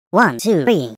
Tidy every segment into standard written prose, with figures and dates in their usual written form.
1, 2, 3.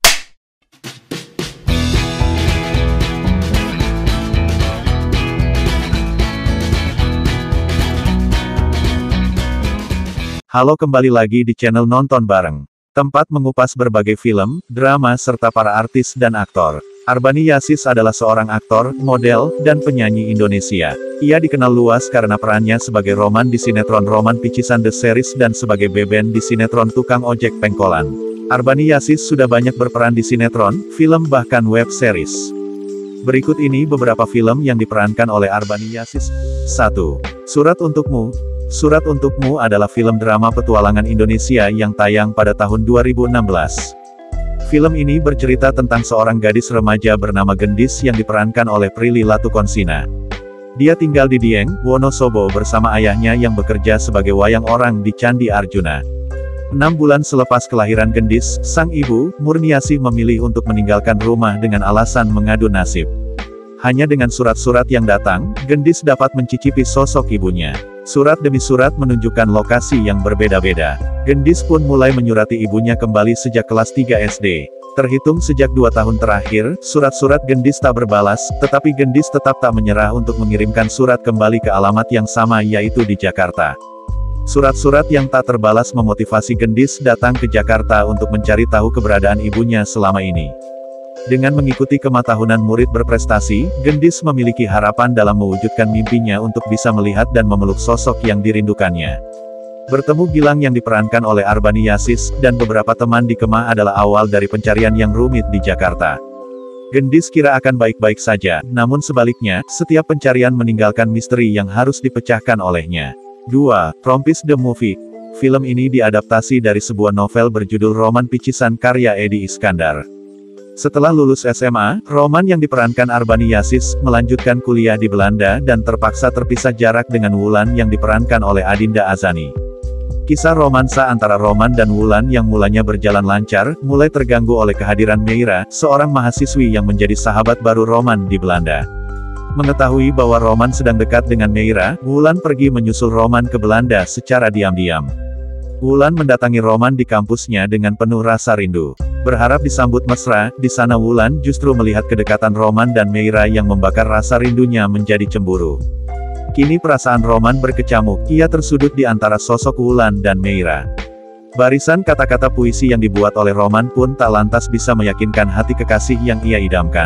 Halo, kembali lagi di channel Nonton Bareng. Tempat mengupas berbagai film, drama serta para artis dan aktor. Arbani Yazis adalah seorang aktor, model, dan penyanyi Indonesia. Ia dikenal luas karena perannya sebagai Roman di sinetron Roman Picisan The Series dan sebagai Beben di sinetron Tukang Ojek Pengkolan. Arbani Yazis sudah banyak berperan di sinetron, film bahkan web series. Berikut ini beberapa film yang diperankan oleh Arbani Yazis. 1. Surat Untukmu. Surat Untukmu adalah film drama petualangan Indonesia yang tayang pada tahun 2016. Film ini bercerita tentang seorang gadis remaja bernama Gendis yang diperankan oleh Prilly Latukonsina. Dia tinggal di Dieng, Wonosobo bersama ayahnya yang bekerja sebagai wayang orang di Candi Arjuna. 6 bulan selepas kelahiran Gendis, sang ibu, Murniasih memilih untuk meninggalkan rumah dengan alasan mengadu nasib. Hanya dengan surat-surat yang datang, Gendis dapat mencicipi sosok ibunya. Surat demi surat menunjukkan lokasi yang berbeda-beda. Gendis pun mulai menyurati ibunya kembali sejak kelas 3 SD. Terhitung sejak 2 tahun terakhir, surat-surat Gendis tak berbalas, tetapi Gendis tetap tak menyerah untuk mengirimkan surat kembali ke alamat yang sama, yaitu di Jakarta. Surat-surat yang tak terbalas memotivasi Gendis datang ke Jakarta untuk mencari tahu keberadaan ibunya selama ini. Dengan mengikuti kematahunan murid berprestasi, Gendis memiliki harapan dalam mewujudkan mimpinya untuk bisa melihat dan memeluk sosok yang dirindukannya. Bertemu Gilang yang diperankan oleh Arbani Yazis, dan beberapa teman di Kemah adalah awal dari pencarian yang rumit di Jakarta. Gendis kira akan baik-baik saja, namun sebaliknya, setiap pencarian meninggalkan misteri yang harus dipecahkan olehnya. 2. Rompis The Movie. Film ini diadaptasi dari sebuah novel berjudul Roman Picisan karya Edi Iskandar. Setelah lulus SMA, Roman yang diperankan Arbani Yazis, melanjutkan kuliah di Belanda dan terpaksa terpisah jarak dengan Wulan yang diperankan oleh Adinda Azani. Kisah romansa antara Roman dan Wulan yang mulanya berjalan lancar, mulai terganggu oleh kehadiran Meira, seorang mahasiswi yang menjadi sahabat baru Roman di Belanda. Mengetahui bahwa Roman sedang dekat dengan Meira, Wulan pergi menyusul Roman ke Belanda secara diam-diam. Wulan mendatangi Roman di kampusnya dengan penuh rasa rindu. Berharap disambut mesra, di sana Wulan justru melihat kedekatan Roman dan Meira yang membakar rasa rindunya menjadi cemburu. Kini perasaan Roman berkecamuk, ia tersudut di antara sosok Wulan dan Meira. Barisan kata-kata puisi yang dibuat oleh Roman pun tak lantas bisa meyakinkan hati kekasih yang ia idamkan.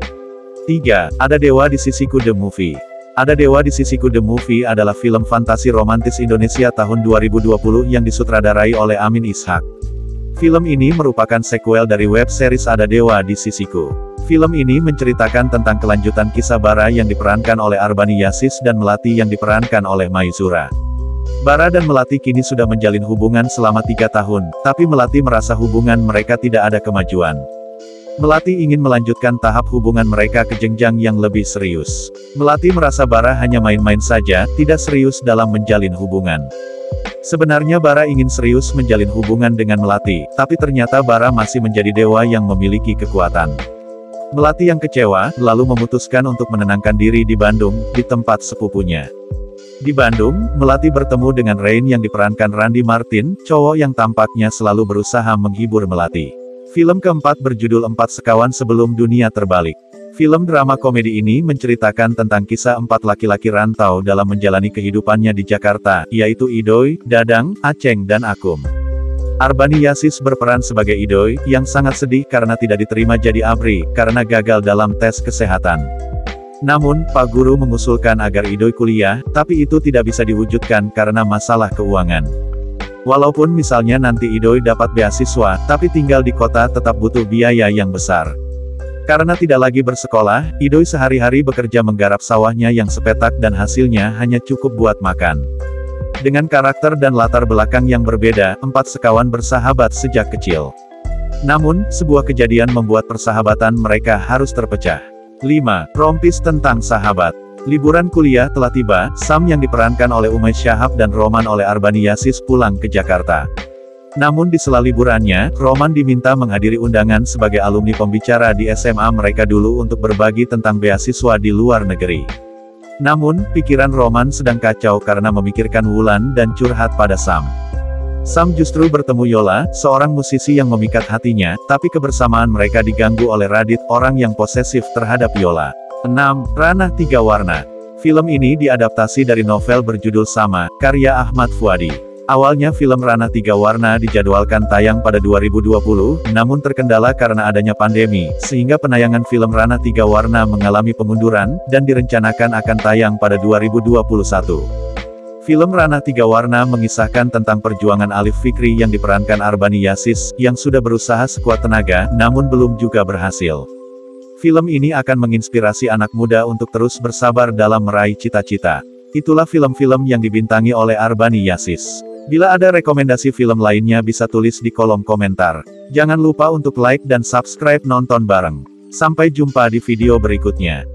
3. Ada Dewa di Sisiku The Movie. Ada Dewa di Sisiku The Movie adalah film fantasi romantis Indonesia tahun 2020 yang disutradarai oleh Amin Ishak. Film ini merupakan sequel dari web series Ada Dewa di Sisiku. Film ini menceritakan tentang kelanjutan kisah Bara yang diperankan oleh Arbani Yazis dan Melati yang diperankan oleh Maizura. Bara dan Melati kini sudah menjalin hubungan selama 3 tahun, tapi Melati merasa hubungan mereka tidak ada kemajuan. Melati ingin melanjutkan tahap hubungan mereka ke jenjang yang lebih serius. Melati merasa Bara hanya main-main saja, tidak serius dalam menjalin hubungan. Sebenarnya Bara ingin serius menjalin hubungan dengan Melati, tapi ternyata Bara masih menjadi dewa yang memiliki kekuatan. Melati yang kecewa, lalu memutuskan untuk menenangkan diri di Bandung, di tempat sepupunya. Di Bandung, Melati bertemu dengan Rain yang diperankan Randy Martin, cowok yang tampaknya selalu berusaha menghibur Melati. Film keempat berjudul 4 Sekawan Sebelum Dunia Terbalik. Film drama komedi ini menceritakan tentang kisah 4 laki-laki rantau dalam menjalani kehidupannya di Jakarta, yaitu Idoy, Dadang, Aceng dan Akum. Arbani Yazis berperan sebagai Idoy, yang sangat sedih karena tidak diterima jadi ABRI, karena gagal dalam tes kesehatan. Namun, Pak Guru mengusulkan agar Idoy kuliah, tapi itu tidak bisa diwujudkan karena masalah keuangan. Walaupun misalnya nanti Idoy dapat beasiswa, tapi tinggal di kota tetap butuh biaya yang besar. Karena tidak lagi bersekolah, Idoy sehari-hari bekerja menggarap sawahnya yang sepetak dan hasilnya hanya cukup buat makan. Dengan karakter dan latar belakang yang berbeda, 4 sekawan bersahabat sejak kecil. Namun, sebuah kejadian membuat persahabatan mereka harus terpecah. 5. Rompis tentang sahabat. Liburan kuliah telah tiba, Sam yang diperankan oleh Umay Shahab dan Roman oleh Arbani Yazis pulang ke Jakarta. Namun di sela liburannya, Roman diminta menghadiri undangan sebagai alumni pembicara di SMA mereka dulu untuk berbagi tentang beasiswa di luar negeri. Namun, pikiran Roman sedang kacau karena memikirkan Wulan dan curhat pada Sam. Sam justru bertemu Yola, seorang musisi yang memikat hatinya, tapi kebersamaan mereka diganggu oleh Radit, orang yang posesif terhadap Yola. 6. Ranah Tiga Warna. Film ini diadaptasi dari novel berjudul sama, karya Ahmad Fuadi. Awalnya film Ranah Tiga Warna dijadwalkan tayang pada 2020, namun terkendala karena adanya pandemi, sehingga penayangan film Ranah Tiga Warna mengalami pengunduran, dan direncanakan akan tayang pada 2021. Film Ranah Tiga Warna mengisahkan tentang perjuangan Alif Fikri yang diperankan Arbani Yasis, yang sudah berusaha sekuat tenaga, namun belum juga berhasil. Film ini akan menginspirasi anak muda untuk terus bersabar dalam meraih cita-cita. Itulah film-film yang dibintangi oleh Arbani Yasis. Bila ada rekomendasi film lainnya bisa tulis di kolom komentar. Jangan lupa untuk like dan subscribe Nonton Bareng. Sampai jumpa di video berikutnya.